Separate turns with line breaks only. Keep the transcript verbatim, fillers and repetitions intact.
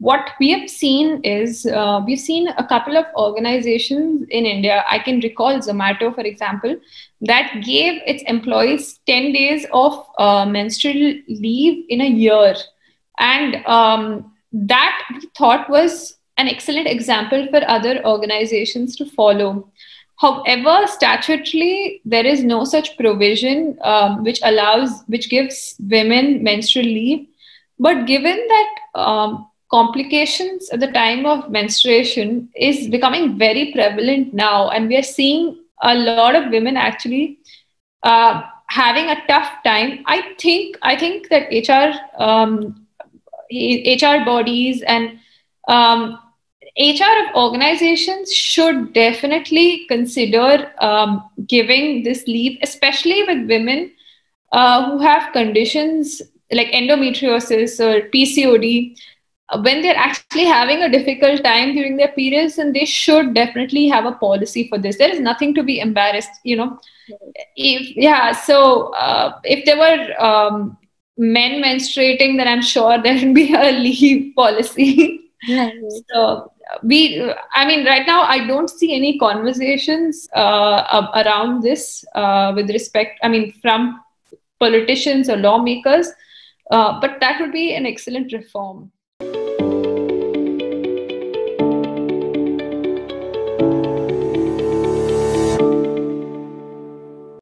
what we have seen is uh, we've seen a couple of organizations in India. I can recall Zomato, for example, that gave its employees ten days of uh, menstrual leave in a year. And um, that we thought was an excellent example for other organizations to follow. However, statutorily, there is no such provision um, which allows, which gives women menstrual leave. But given that um, complications at the time of menstruation is becoming very prevalent now, and we are seeing a lot of women actually uh, having a tough time, I think I think that H R um, H R bodies and um, H R of organizations should definitely consider um, giving this leave, especially with women uh, who have conditions like endometriosis or P C O D, uh, when they're actually having a difficult time during their periods, and they should definitely have a policy for this. There is nothing to be embarrassed, you know. If yeah, so uh, if there were um, men menstruating, then I'm sure there would be a leave policy.
Right.
So we, I mean, right now I don't see any conversations uh, ab- around this uh, with respect, I mean, from politicians or lawmakers, uh, but that would be an excellent reform.